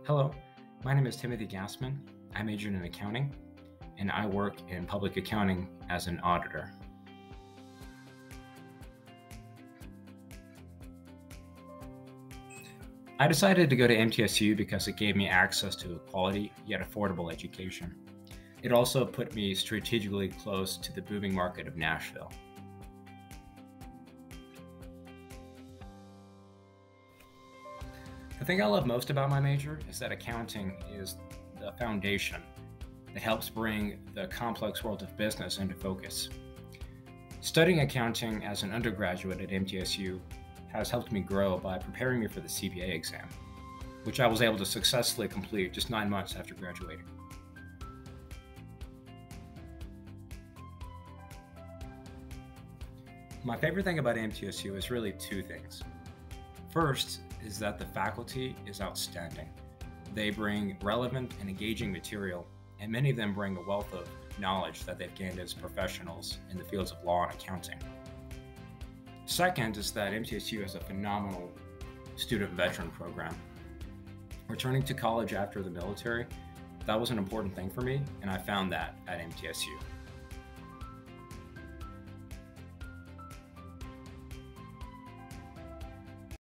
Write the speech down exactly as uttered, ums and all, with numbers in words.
Hello, my name is Timothy Gassman. I majored in accounting, and I work in public accounting as an auditor. I decided to go to M T S U because it gave me access to a quality yet affordable education. It also put me strategically close to the booming market of Nashville. The thing I love most about my major is that accounting is the foundation that helps bring the complex world of business into focus. Studying accounting as an undergraduate at M T S U has helped me grow by preparing me for the C P A exam, which I was able to successfully complete just nine months after graduating. My favorite thing about M T S U is really two things. First is that the faculty is outstanding. They bring relevant and engaging material, and many of them bring a wealth of knowledge that they've gained as professionals in the fields of law and accounting. Second is that M T S U has a phenomenal student veteran program. Returning to college after the military, that was an important thing for me, and I found that at M T S U.